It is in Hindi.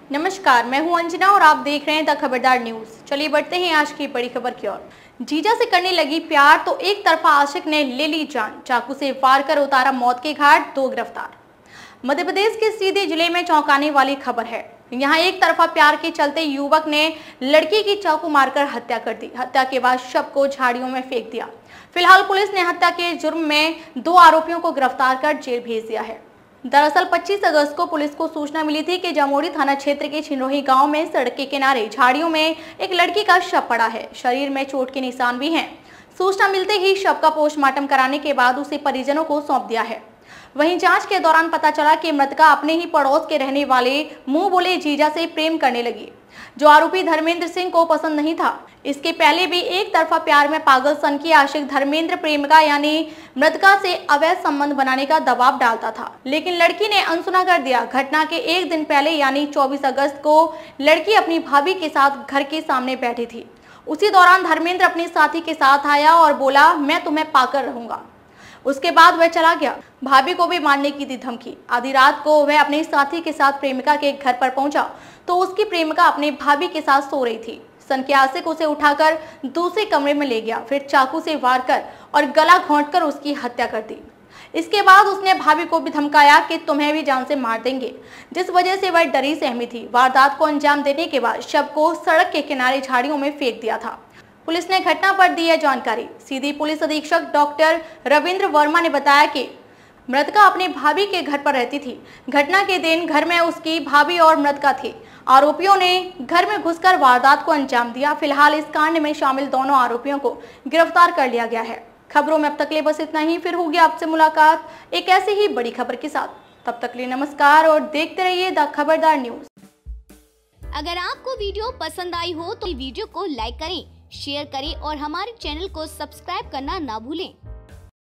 नमस्कार, मैं हूं अंजना और आप देख रहे हैं द खबरदार न्यूज। चलिए बढ़ते हैं आज की बड़ी खबर की ओर। जीजा से करने लगी प्यार तो एक तरफा आशिक ने ले ली जान, चाकू से वार कर उतारा मौत के घाट, 2 गिरफ्तार। मध्य प्रदेश के सीधी जिले में चौंकाने वाली खबर है। यहाँ एक तरफा प्यार के चलते युवक ने लड़की की चाकू मारकर हत्या कर दी। हत्या के बाद शव को झाड़ियों में फेंक दिया। फिलहाल पुलिस ने हत्या के जुर्म में 2 आरोपियों को गिरफ्तार कर जेल भेज दिया है। दरअसल 25 अगस्त को पुलिस को सूचना मिली थी कि जमोरी थाना क्षेत्र के छिंदरोही गांव में सड़क के किनारे झाड़ियों में एक लड़की का शव पड़ा है। शरीर में चोट के निशान भी हैं। सूचना मिलते ही शव का पोस्टमार्टम कराने के बाद उसे परिजनों को सौंप दिया है। वहीं जांच के दौरान पता चला कि मृतका अपने ही पड़ोस के रहने वाले मुंह बोले जीजा से प्रेम करने लगी, जो आरोपी धर्मेंद्र सिंह को पसंद नहीं था। इसके पहले भी एक तरफा प्यार में पागल सन की आशिक धर्मेंद्र प्रेमिका यानी मृतका से अवैध संबंध बनाने का दबाव डालता था, लेकिन लड़की ने अनसुना कर दिया। घटना के एक दिन पहले यानी 24 अगस्त को लड़की अपनी भाभी के साथ घर के सामने बैठी थी। उसी दौरान धर्मेंद्र अपने साथी के साथ आया और बोला, मैं तुम्हें पाकर रहूंगा। उसके बाद वह चला गया। भाभी को भी मारने की दी धमकी। आधी रात को वह अपने साथी के साथ प्रेमिका के घर पर पहुंचा तो उसकी प्रेमिका अपने भाभी के साथ सो रही थी। सन के आशिक उसे उठाकर दूसरे कमरे में ले गया, फिर चाकू से वार कर और गला घोंटकर उसकी हत्या कर दी। इसके बाद उसने भाभी को भी धमकाया कि तुम्हें भी जान से मार देंगे, जिस वजह से वह डरी सहमी थी। वारदात को अंजाम देने के बाद शव को सड़क के किनारे झाड़ियों में फेंक दिया था। पुलिस ने घटना पर दी है जानकारी। सीधी पुलिस अधीक्षक डॉक्टर रविंद्र वर्मा ने बताया कि मृतका अपने भाभी के घर पर रहती थी। घटना के दिन घर में उसकी भाभी और मृतका थे। आरोपियों ने घर में घुसकर वारदात को अंजाम दिया। फिलहाल इस कांड में शामिल दोनों आरोपियों को गिरफ्तार कर लिया गया है। खबरों में अब तक ले बस इतना ही। फिर होगी आपसे मुलाकात एक ऐसी ही बड़ी खबर के साथ। तब तक लिए नमस्कार और देखते रहिए द खबरदार न्यूज। अगर आपको वीडियो पसंद आई हो तो वीडियो को लाइक करें, शेयर करें और हमारे चैनल को सब्सक्राइब करना ना भूलें।